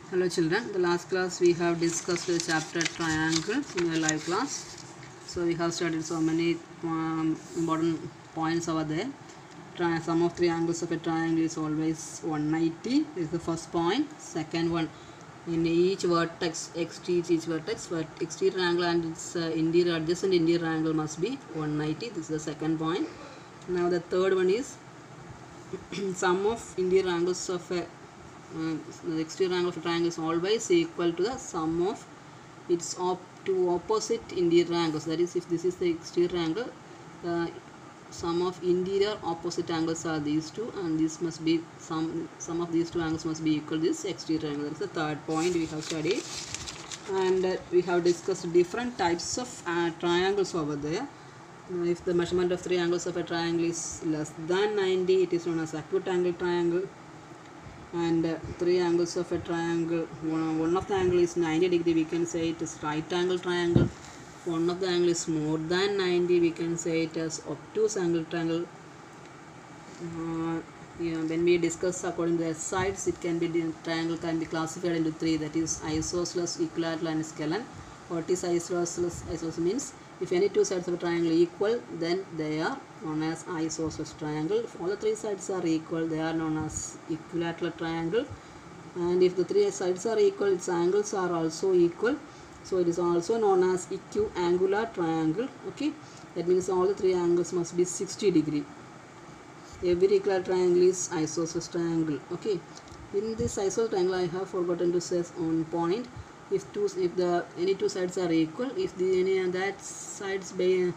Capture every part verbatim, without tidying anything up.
Hello children, the last class we have discussed the chapter triangle in a live class. So we have studied so many um, important points over there. Tri sum of three angles of a triangle is always one ninety. This is the first point. Second one, in each vertex, exterior each vertex, but exterior angle and its uh, interior adjacent interior angle must be one ninety. This is the second point. Now the third one is sum of interior angles of a uh, the exterior angle of a triangle is always equal to the sum of its op two opposite interior angles. That is, if this is the exterior angle, the sum of interior opposite angles are these two, and this must be sum sum of these two angles must be equal to this exterior angle. That is the third point we have studied, and uh, we have discussed different types of uh, triangles over there. Uh, if the measurement of three angles of a triangle is less than ninety, it is known as acute angle triangle. And uh, three angles of a triangle, one, one of the angle is ninety degree, we can say it is right angle triangle. One of the angle is more than ninety, we can say it as obtuse angle triangle. Uh, yeah, when we discuss according to the sides, it can be, the triangle can be classified into three, that is isosceles, equilateral and scalene. What is isosceles? Isosceles means if any two sides of a triangle equal, then they are known as isosceles triangle. If all the three sides are equal, they are known as equilateral triangle. And if the three sides are equal, its angles are also equal, so it is also known as equiangular triangle. Okay, that means all the three angles must be sixty degree. Every equilateral triangle is isosceles triangle. Okay, in this isosceles triangle, I have forgotten to say one point. If two, if the any two sides are equal, if the any of that sides by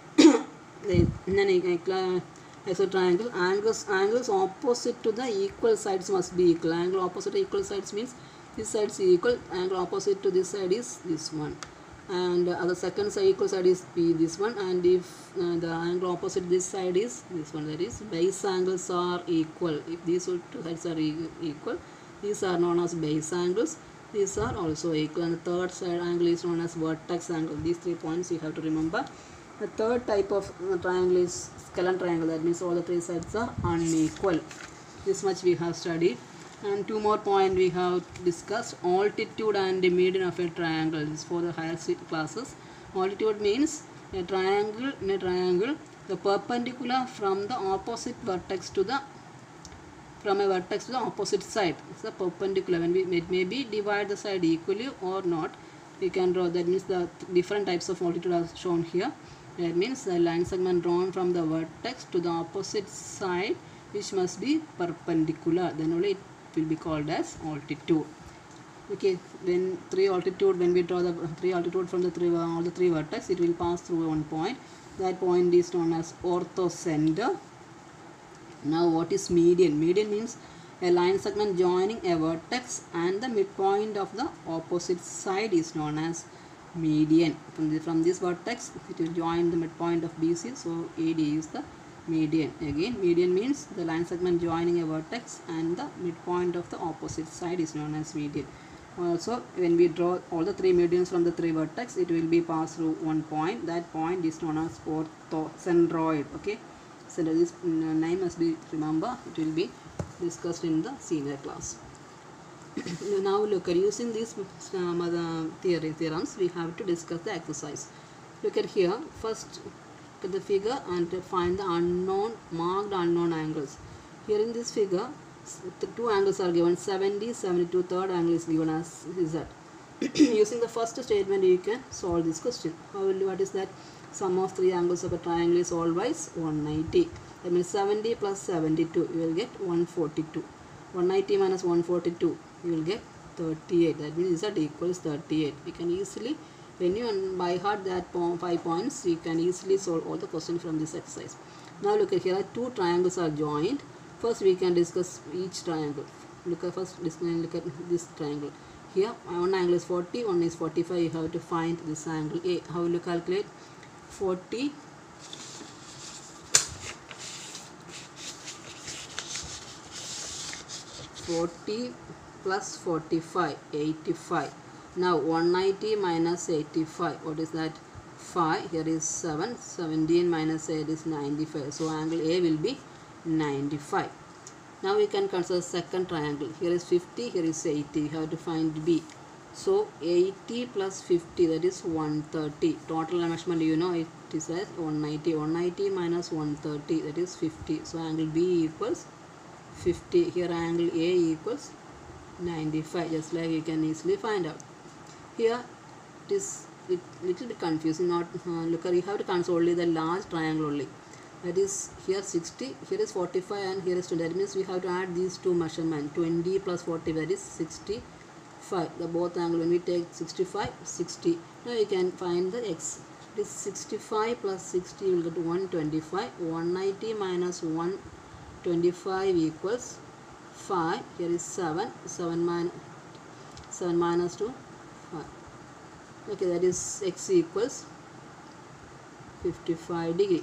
the in an isosceles triangle, angles angles opposite to the equal sides must be equal. Angle opposite to equal sides means this side is equal. Angle opposite to this side is this one, and uh, the second side equal side is be this one. And if uh, the angle opposite this side is this one, that is base angles are equal. If these two sides are e equal, these are known as base angles. These are also equal, and the third side angle is known as vertex angle. These three points you have to remember. The third type of uh, triangle is scalene triangle. That means all the three sides are unequal. This much we have studied. And two more points we have discussed: altitude and the median of a triangle. This is for the higher classes. Altitude means a triangle in a triangle, the perpendicular from the opposite vertex to the from a vertex to the opposite side. It's a perpendicular. When we it may be divide the side equally or not, we can draw. That means the different types of altitude are shown here. That means the line segment drawn from the vertex to the opposite side, which must be perpendicular. Then only it will be called as altitude. Okay, when three altitude, when we draw the three altitude from the three all the three vertex, it will pass through one point. That point is known as orthocenter. Now what is median? Median means a line segment joining a vertex and the midpoint of the opposite side is known as median. From, the, from this vertex, it will join the midpoint of B C, so A D is the median. Again, median means the line segment joining a vertex and the midpoint of the opposite side is known as median. Also, when we draw all the three medians from the three vertex, it will be passed through one point. That point is known as orthocentroid. Okay. So this name must be remember. It will be discussed in the senior class. Now look at using these um, theory theorems, we have to discuss the exercise. Look at here. First, look at the figure and find the unknown marked unknown angles. Here in this figure, the two angles are given: seventy, seventy-two. Third angle is given as Z. Using the first statement, you can solve this question. How will you, what is that? Sum of three angles of a triangle is always one ninety. That means seventy plus seventy-two, you will get one forty-two. one ninety minus one forty-two, you will get thirty-eight. That means Z equals thirty-eight. We can easily, when you by heart that five points, you can easily solve all the questions from this exercise. Now look at here, two triangles are joined. First we can discuss each triangle. Look at first, look at this triangle. Here one angle is forty, one is forty-five. You have to find this angle A. How will you calculate? forty forty plus forty-five, eighty-five. Now one ninety minus eighty-five, what is that? five. Here is seven. seventeen minus eight is ninety-five. So angle A will be ninety-five. Now we can consider second triangle. Here is fifty, here is eighty. We have to find B. So eighty plus fifty, that is one thirty. Total measurement, you know, it is as one ninety. one ninety minus one thirty, that is fifty. So angle B equals fifty. Here angle A equals ninety-five. Just like you can easily find out. Here it is a little bit confusing. Not uh, look, you have to consider only the large triangle only. That is here sixty, here is forty-five, and here is twenty. That means we have to add these two measurements. twenty plus forty, that is sixty-five. The both angle, when we take sixty-five, sixty. Now you can find the x. It is sixty-five plus sixty, you will get one hundred twenty-five. one ninety minus one hundred twenty-five equals five. Here is seven. seven minus seven minus two, five. Okay, that is x equals fifty-five degree.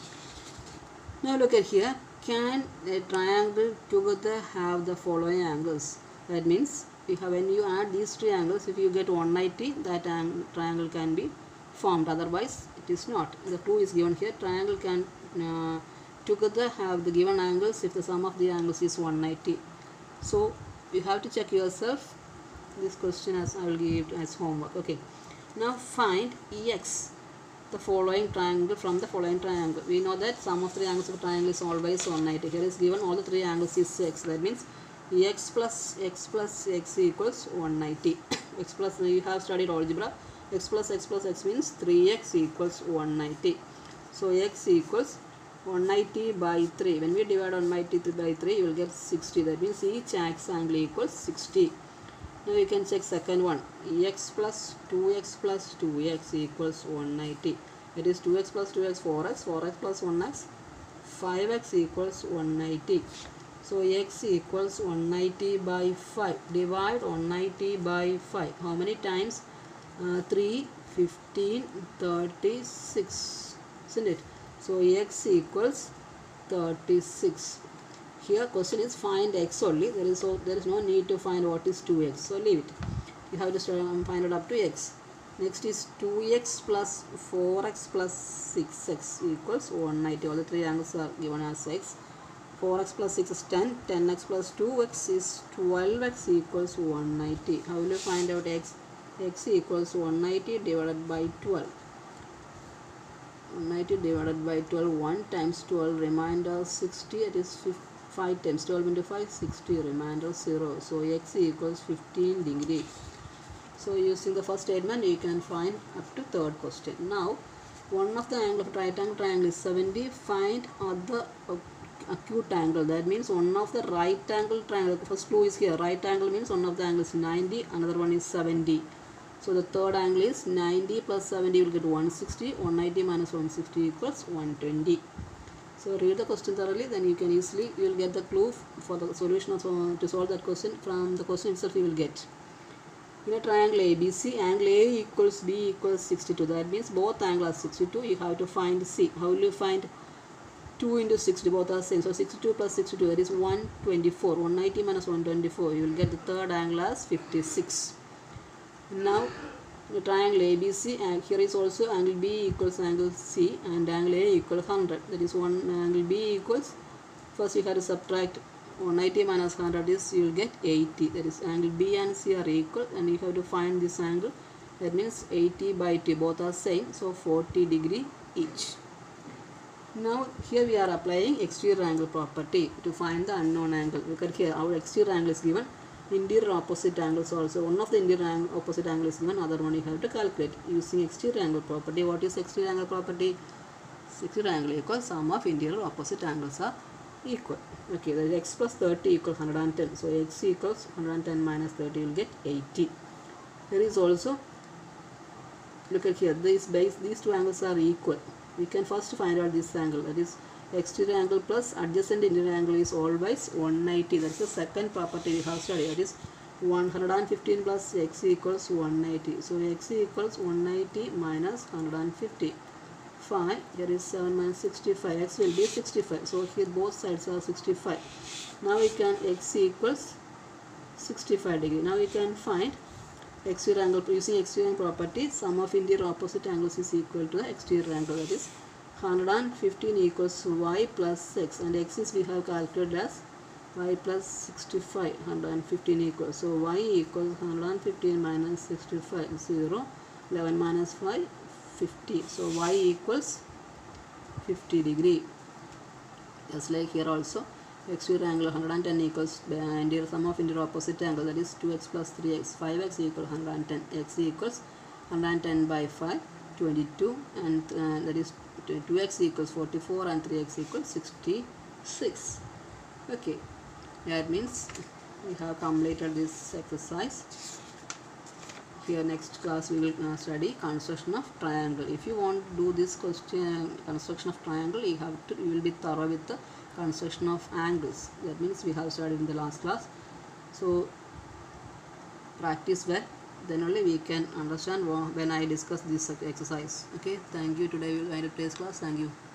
Now look at here. Can a triangle together have the following angles? That means you have, when you add these three angles, if you get one ninety, that triangle can be formed. Otherwise, it is not. The clue is given here. Triangle can uh, together have the given angles if the sum of the angles is one ninety. So you have to check yourself. This question as I will give as homework. Okay. Now find Ex, the following triangle from the following triangle. We know that sum of three angles of a triangle is always one ninety. Here is given all the three angles is x. That means x plus x plus x equals one ninety. X plus, you have studied algebra. X plus x plus x means three x equals one ninety. So x equals one ninety by three. When we divide one ninety by three, you will get sixty. That means each x angle equals sixty. Now you can check second one. X plus two x plus two x equals one ninety. It is two x plus two x, four x, four x plus one x, five x equals one ninety. So x equals one ninety by five. Divide one ninety by five. How many times? Uh, three, fifteen, thirty-six. Isn't it? So x equals thirty-six. Here question is find x only. There is, so, there is no need to find what is two x. So leave it. You have to find it up to x. Next is two x plus four x plus six x equals one ninety. All the three angles are given as x. four x plus six is ten. ten x plus two x is twelve x equals one ninety. How will you find out x? X equals one ninety divided by twelve. one ninety divided by twelve. one times twelve, remainder sixty. It is five times twelve into five, sixty, remainder zero. So x equals fifteen degree. So using the first statement, you can find up to third question. Now, one of the angle of right angle triangle is seventy. Find other acute angle. That means one of the right angle triangle. The first clue is here. Right angle means one of the angles is ninety. Another one is seventy. So the third angle is ninety plus seventy. You will get one hundred sixty. one ninety minus one hundred sixty equals one hundred twenty. So read the question thoroughly, then you can easily, you will get the clue for the solution of, uh, to solve that question. From the question itself you will get. In a triangle A B C, angle A equals B equals sixty-two. That means both angles are sixty-two. You have to find C. How will you find two into sixty? Both are same. So sixty-two plus sixty-two, that is one hundred twenty-four. one hundred ninety minus one hundred twenty-four. You will get the third angle as fifty-six. Now the triangle A B C, and here is also angle B equals angle C and angle A equals one hundred. That is one angle B equals, first you have to subtract one hundred ninety minus one hundred is, you will get eighty. That is angle B and C are equal, and you have to find this angle. That means eighty by two, both are same, so forty degree each. Now here we are applying exterior angle property to find the unknown angle. Look at here, our exterior angle is given. Interior opposite angles also. One of the interior ang opposite angle is given, other one you have to calculate using exterior angle property. What is exterior angle property? Exterior angle equals sum of interior opposite angles are equal. Okay, that is x plus thirty equals one hundred ten. So x equals one hundred ten minus thirty, you will get eighty. There is also, look at here, these base, these two angles are equal. We can first find out this angle, that is exterior angle plus adjacent interior angle is always one hundred ninety. That is the second property we have studied. That is one hundred fifteen plus x equals one hundred eighty. So x equals one hundred eighty minus one hundred fifty. five, here is seven minus sixty-five. X will be sixty-five. So here both sides are sixty-five. Now we can, x equals sixty-five degree. Now we can find exterior angle using exterior angle property. Sum of interior opposite angles is equal to the exterior angle. That is one hundred fifteen equals y plus x, and x is we have calculated as five plus sixty-five, one hundred fifteen equals. So y equals one hundred fifteen minus sixty-five, zero. eleven minus five, fifty. So y equals fifty degree. Just like here also, x square angle one hundred ten equals the interior sum of interior opposite angle, that is two x plus three x. five x equals one hundred ten. X equals one hundred ten by five, twenty-two, and uh, that is two x equals forty-four and three x equals sixty-six. Okay, that means we have completed this exercise. Here next class we will uh, study construction of triangle. If you want to do this question construction of triangle, you have to you will be thorough with the construction of angles. That means we have studied in the last class. So practice well, then only we can understand when I discuss this exercise. Okay, thank you. Today we will end up today's class. Thank you.